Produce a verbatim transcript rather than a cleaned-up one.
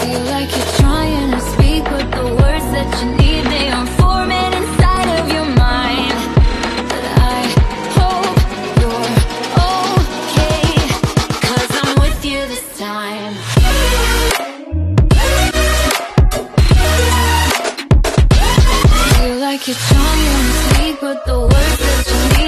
Feel like you're trying to speak, but the words that you need, they aren't forming inside of your mind. But I hope you're okay, 'cause I'm with you this time. Feel like you're trying to speak, but the words that you need